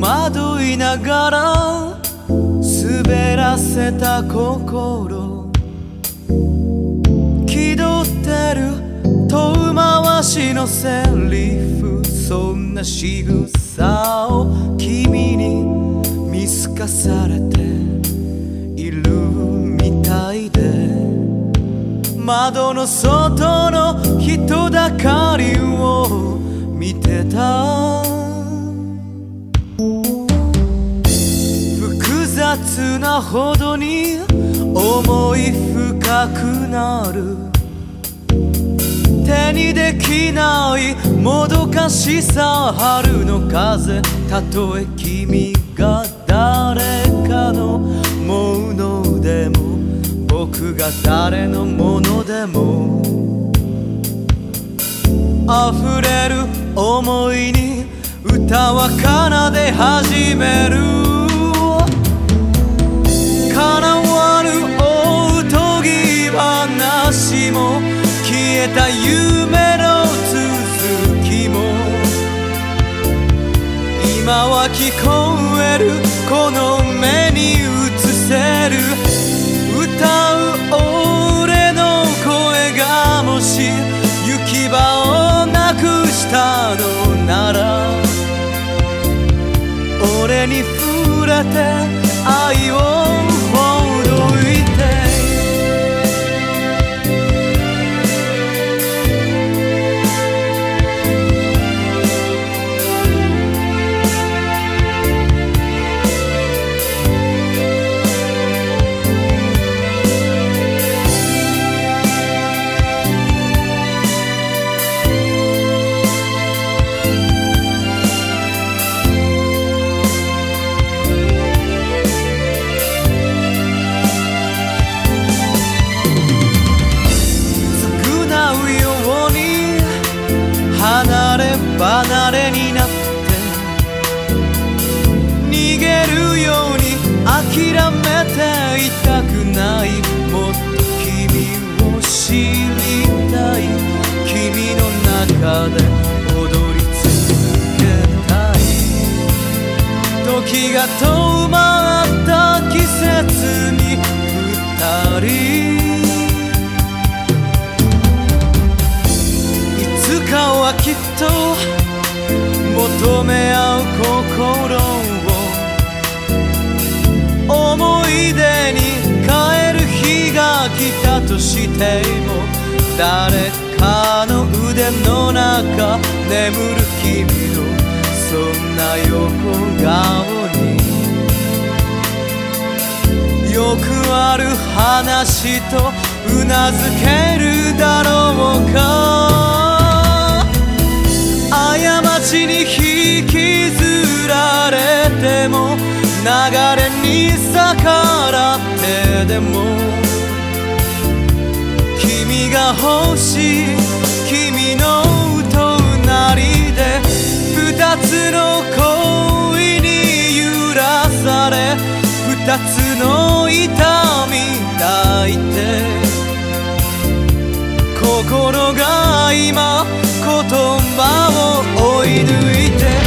惑いながら滑らせた心、気取ってる遠回しのセリフ、そんな仕草を君に見透かされているみたいで、窓の外の人だかりを見てた。複雑なほどに思い深くなる、手にできないもどかしさ、春の風、たとえ君が誰かのものでも僕が誰のものでも、溢れる思いに歌は奏で始める。叶わぬ大とぎ話も消えた夢の続きも、今は聞こえるこの目に映せる、歌う俺の声がもし行き場をなくしたのなら、俺に触れて愛をほどいて。離れ離れになって逃げるように諦めていたくない、もっと君を知りたい、君の中で踊り続けたい。時が止まった季節に二人、いつかはきっと求め合う心を、思い出に変える日が来たとしても、誰かの腕の中眠る君のそんな横顔に、よくある話とうなずけるだろうか。過ちに引きずられても、流れに逆らってでも、君が欲しい君の隣で、二つの恋に揺らされ、二つの痛み抱いて、心が今言葉を追い抜いて